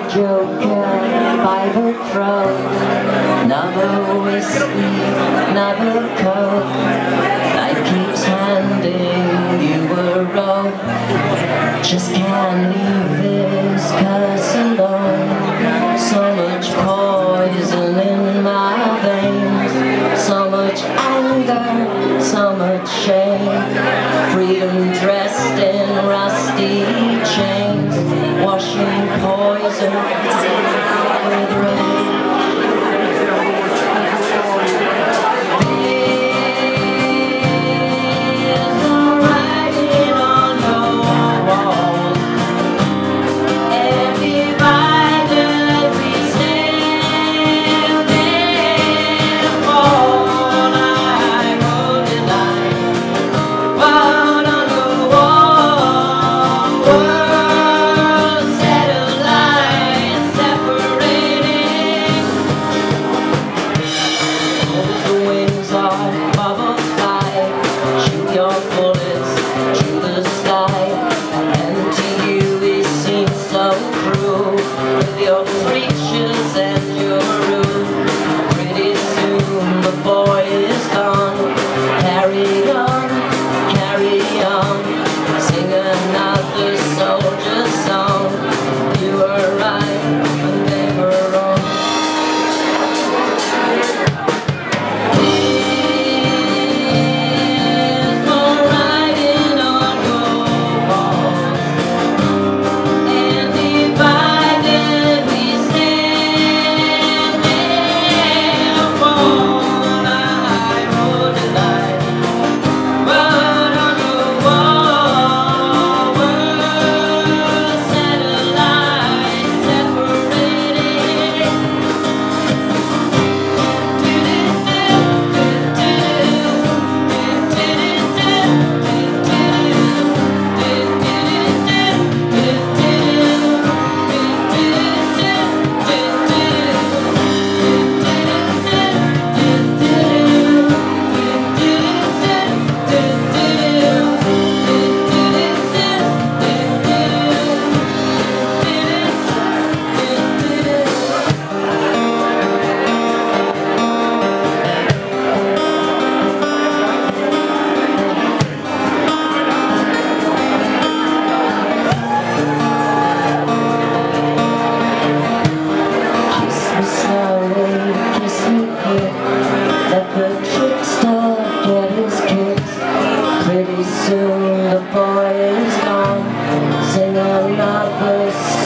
joker by the throat. Another whiskey, another coke. Life keeps handing you a rope. Just can't leave this curse alone. So much poison in my veins. So much anger, so much shame. Freedom dressed in rusty chains. Washing poison with rain. Your creatures and your room. Pretty soon the boy is gone. Carry on, sing another soldier song. You were right and they were wrong. There's more writing on your walls, and divided we stand there. One eye road tonight, but on the wall were satellites separating. Pretty soon the boy is gone. Sing another